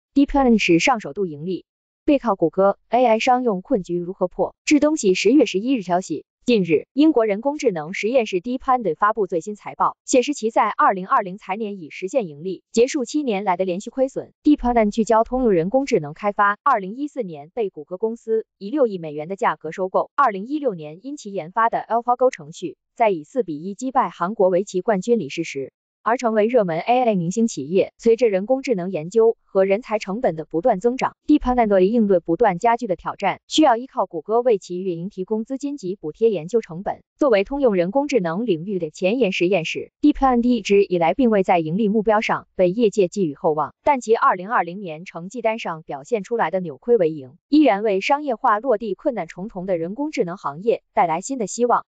DeepMind 史上首度盈利，背靠谷歌 ，AI 商用困局如何破？至东西10月11日消息。近日，英国人工智能实验室 DeepMind 发布最新财报，显示其在2020财年已实现盈利，结束7年来的连续亏损。DeepMind 聚焦通用人工智能开发，2014年被谷歌公司以6亿美元的价格收购。2016年因其研发的 AlphaGo 程序，在以4-1击败韩国围棋冠军李世石，而成为热门 AI 明星企业。随着人工智能研究和人才成本的不断增长 ，DeepMind 应对不断加剧的挑战，需要依靠谷歌为其运营提供资金及补贴研究成本。作为通用人工智能领域的前沿实验室 ，DeepMind 一直以来并未在盈利目标上被业界寄予厚望，但其2020年成绩单上表现出来的扭亏为盈，依然为商业化落地困难重重的人工智能行业带来新的希望。